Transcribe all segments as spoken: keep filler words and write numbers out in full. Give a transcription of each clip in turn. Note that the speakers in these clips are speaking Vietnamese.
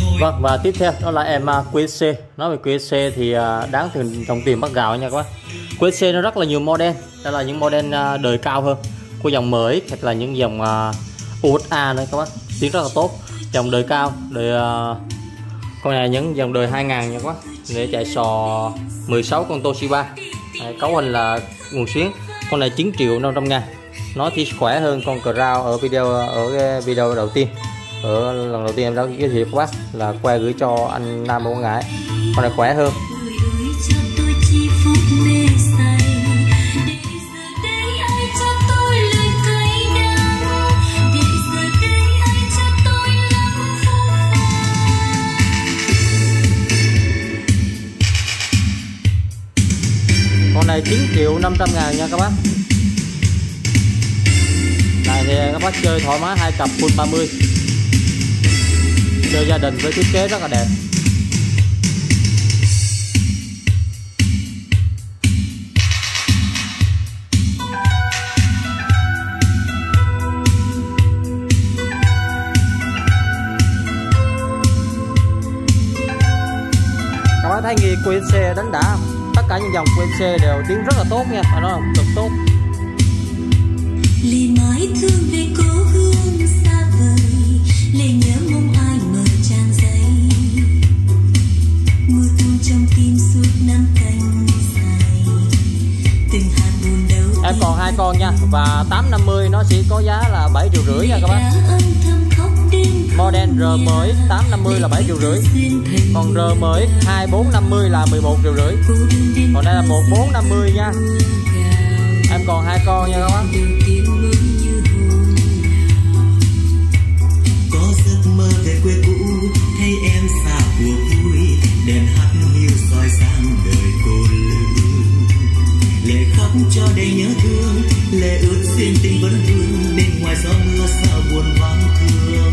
Vâng, và tiếp theo đó là em quy ét xê. Nói về quy ét xê thì đáng tiền đồng tiền bắt gạo nha các bác. quy ét xê nó rất là nhiều model, đó là những model đời cao hơn của dòng em ích hoặc là những dòng u ét a nữa các bác, tiếng rất là tốt. Dòng đời cao, đời con này những dòng đời hai ngàn nha các bác, để chạy sò mười sáu con Toshiba. Đấy, cấu hình là nguồn xuyến. Con này chín triệu năm trăm ngàn. Nó thì khỏe hơn con Crown ở video ở cái video đầu tiên. Ở lần đầu tiên em đã giới thiệu các bác là que gửi cho anh Nam Quảng Ngãi. Con này khỏe hơn. Con này chín triệu năm trăm ngàn nha các bác. Này thì các bác chơi thoải mái, hai cặp full ba mươi, chơi gia đình với thiết kế rất là đẹp. Các bác thấy nghe quy ét xê đánh đã, tất cả những dòng quy ét xê đều tiếng rất là tốt nha, phải nói cực tốt. Lệ mãi thương về cố hương xa vời, lệ nhớ mong ai mở tràn dây. Mưa tuôn trong tim suốt năm cánh dài, từng hạt buồn đau. Em còn hai con nha, và tám năm mươi nó chỉ có giá là bảy triệu rưỡi nha các bác. Model R M X tám năm mươi là bảy triệu rưỡi, còn R M X hai bốn năm mươi là mười một triệu rưỡi. Còn đây là một bốn năm mươi nha. Em còn hai con nha các bác. Có giấc mơ về quê cũ, thấy em xa cuộc vui, đèn hát hiu soi sáng đời cô lữ. Lệ khóc cho đầy nhớ thương, lệ ướt xuyên tình vẫn vương, bên ngoài gió mưa sao buồn vắng thương.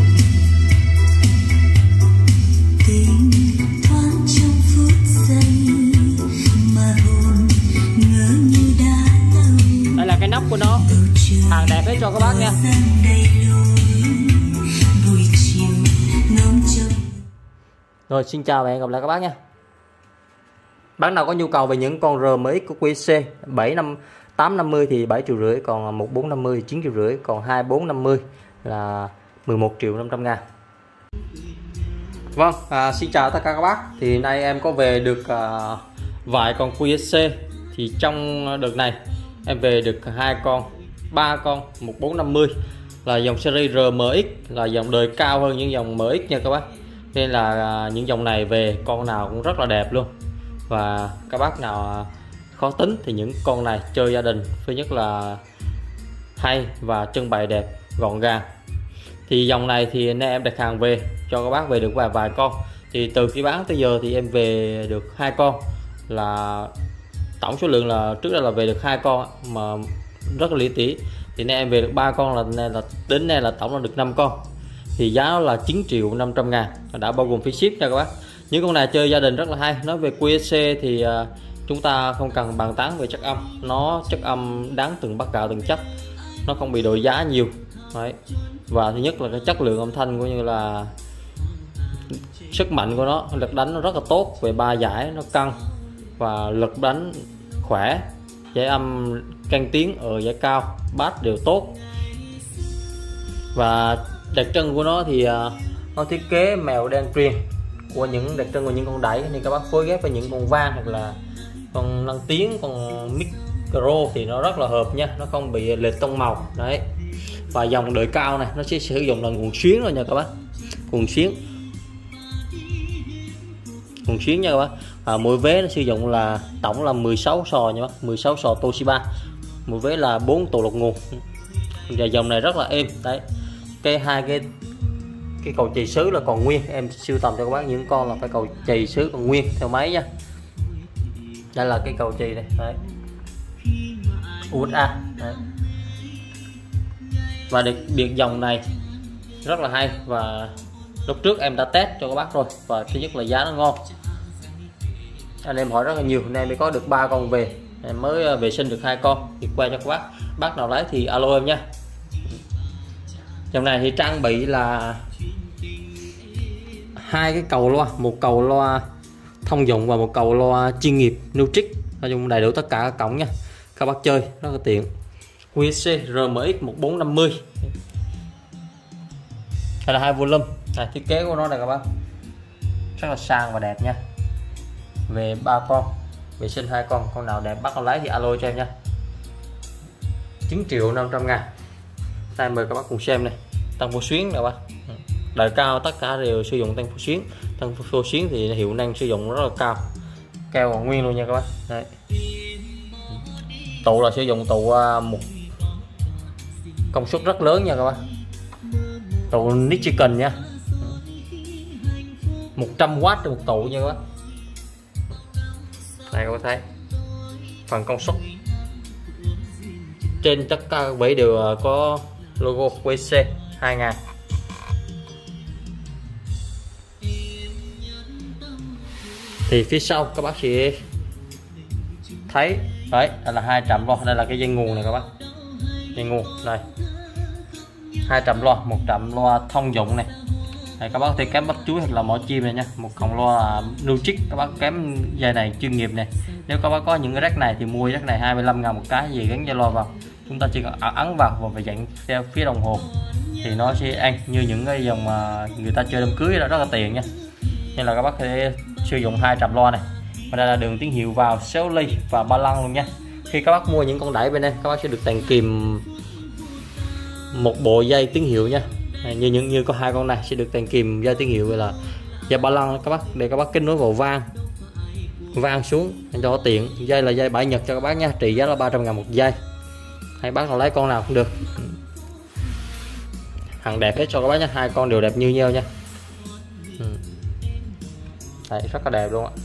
Tình thoáng trong phút giây mà hồn ngỡ như đã lâu. Đây là cái nắp của nó, hàng đẹp hết cho các bác nha. Rồi xin chào và hẹn gặp lại các bác nha. Bác nào có nhu cầu về những con R M X của quy ét xê bảy năm tám năm mươi thì bảy triệu rưỡi, còn một bốn năm mươi thì chín triệu rưỡi, còn hai bốn năm mươi là mười một triệu năm trăm ngàn. Vâng, à, xin chào tất cả các bác. Thì nay em có về được à, vài con quy ét xê. Thì trong đợt này em về được hai con, ba con một bốn năm mươi là dòng series R M X, là dòng đời cao hơn những dòng em ích nha các bác. Nên là à, những dòng này về con nào cũng rất là đẹp luôn. Và các bác nào à, khó tính thì những con này chơi gia đình, thứ nhất là hay và trưng bày đẹp, gọn gàng. Thì dòng này thì nay em đặt hàng về cho các bác về được vài vài con. Thì từ khi bán tới giờ thì em về được hai con, là tổng số lượng là trước đây là về được hai con mà rất là lý tỷ. Thì nay em về được ba con, là, nay là đến nay là tổng là được năm con. Thì giá nó là chín triệu năm trăm ngàn, đã bao gồm phí ship nha các bác. Những con này chơi gia đình rất là hay. Nói về quy ét xê thì uh, chúng ta không cần bàn tán về chất âm, nó chất âm đáng từng bát gạo từng chấp, nó không bị đổi giá nhiều. Đấy. Và thứ nhất là cái chất lượng âm thanh cũng như là sức mạnh của nó, lực đánh nó rất là tốt. Về ba giải nó căng và lực đánh khỏe, giải âm căng tiếng ở giải cao, bass đều tốt. Và đặc trưng của nó thì uh, nó thiết kế mèo đen truyền của những đặc trưng của những con đẩy, nên các bác phối ghép với những con vang hoặc là con nâng tiếng, con micro thì nó rất là hợp nha, nó không bị lệch tông màu. Đấy. Và dòng đời cao này nó sẽ sử dụng là nguồn xuyến rồi nha các bác, nguồn xuyến nguồn xuyến nha các bác. À, mỗi vế nó sử dụng là tổng là mười sáu sò nha bác, mười sáu sò Toshiba, mỗi vế là bốn tổ lọc nguồn. Và dòng này rất là êm. Đấy, cái hai cái cái cầu chì sứ là còn nguyên, em sưu tầm cho các bác những con là phải cầu chì sứ còn nguyên theo máy nha. Đây là cái cầu chì này. Đấy, u ét a. Đấy. Và đặc biệt dòng này rất là hay, và lúc trước em đã test cho các bác rồi, và thứ nhất là giá nó ngon. Anh em hỏi rất là nhiều nên em mới có được ba con về, em mới vệ sinh được hai con thì quay cho các bác. Bác nào lấy thì alo em nha. Dòng này thì trang bị là hai cái cầu loa, một cầu loa thông dụng và một cầu loa chuyên nghiệp Nutrix, nói chung đầy đủ tất cả các cổng nha, các bác chơi rất là tiện. quy ét xê R M X một bốn năm mươi. Đây là hai volume. Này, thiết kế của nó này các bác rất là sang và đẹp nha. Về ba con, vệ sinh hai con, con nào đẹp bắt con lấy thì alo cho em nha. chín triệu năm trăm ngàn. Đây mời các bác cùng xem này. Tăng phô xuyến nè bác. Đời cao tất cả đều sử dụng tăng phô xuyến. Tăng phô xuyến thì hiệu năng sử dụng rất là cao. Keo còn nguyên luôn nha các bác. Đấy. Tụ là sử dụng tụ một công suất rất lớn nha các bác. Tụ Nichiken nha, một trăm oát trên một tụ nha các bác. Này các bác thấy phần công suất trên tất cả các bẫy đều có logo quy ét xê hai nghìn. Thì phía sau các bác sẽ thấy đấy, đây là hai trạm loa, đây là cái dây nguồn này các bác, dây nguồn đây, hai trạm loa, một trạm loa thông dụng này. Đây, các bác có thể kém bắp chuối hoặc là mỏ chim này nha, một cọng loa Nutrix, các bác kém dây này chuyên nghiệp này. Nếu các bác có những cái rác này thì mua rác này hai mươi lăm ngàn một cái, gì gắn dây loa vào, chúng ta chỉ cần ấn vào và phải dặn theo phía đồng hồ thì nó sẽ ăn như những cái dòng mà người ta chơi đám cưới đó, rất là tiện nha. Nên là các bác có thể sử dụng hai trạm loa này. Và đây là đường tín hiệu vào sáu ly và ba lăng luôn nha. Khi các bác mua những con đẩy bên đây, các bác sẽ được tặng kèm một bộ dây tín hiệu nha. Như những như có hai con này sẽ được tặng kèm dây tín hiệu, là dây ba lăng các bác, để các bác kết nối vào van van xuống cho tiện. Dây là dây bãi Nhật cho các bác nha, trị giá là ba trăm ngàn một dây. Hai bác nào lấy con nào cũng được, hàng đẹp hết cho các bác nha, hai con đều đẹp như nhau nha. Đấy, rất là đẹp luôn ạ.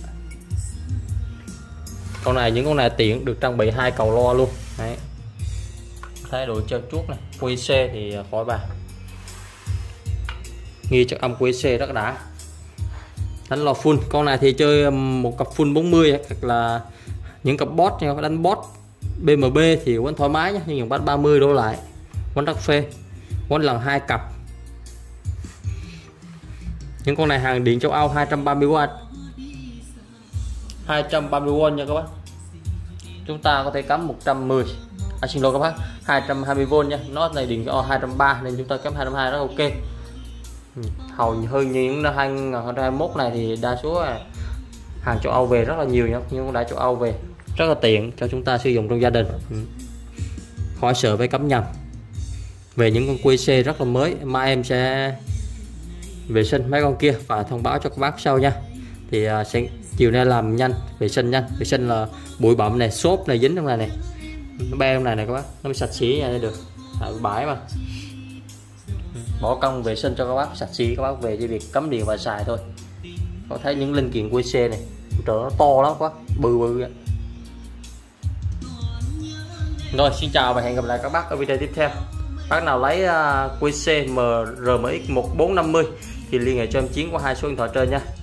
Con này, những con này tiện, được trang bị hai cầu loa luôn. Đấy, thái độ trơn chuốt này. quy ét xê thì khỏi bàn, nghi chất âm quy ét xê rất đã. Đánh loa full, con này thì chơi một cặp full bốn mươi hoặc là những cặp boss nha, đánh boss B M B thì quấn thoải mái nhé, nhưng bắt ba mươi đổ lại, quấn rất phê, quấn lần hai cặp. Những con này hàng điện châu Âu, hai trăm ba mươi oát, hai trăm ba mươi oát nha các bác. Chúng ta có thể cắm một trăm mười, à xin lỗi các bác, hai trăm hai mươi vôn nha. Nó này điện châu Âu hai trăm ba mươi nên chúng ta cắm hai trăm hai mươi rất ok. Hầu hơi như những năm hai nghìn không trăm hai mươi mốt này thì đa số hàng châu Âu về rất là nhiều nhá, nhưng cũng đã châu Âu về rất là tiện cho chúng ta sử dụng trong gia đình, khỏi sợ với cắm nhầm. Về những con quy ét xê rất là mới, mai em sẽ vệ sinh mấy con kia và thông báo cho các bác sau nha. Thì uh, sẽ chiều nay làm nhanh, vệ sinh nhanh, vệ sinh là bụi bặm này, xốp này dính trong này này, nó be trong này này các bác, nó mới sạch sẽ nha được. À, bãi mà bỏ công vệ sinh cho các bác sạch sẽ, các bác về chỉ việc cắm điện và xài thôi. Có thấy những linh kiện quy ét xê này trời nó to lắm quá, bự bự. Rồi, xin chào và hẹn gặp lại các bác ở video tiếp theo. Bác nào lấy uh, quy ét xê R M X một bốn năm mươi thì liên hệ cho em Chiến qua hai số điện thoại trên nha.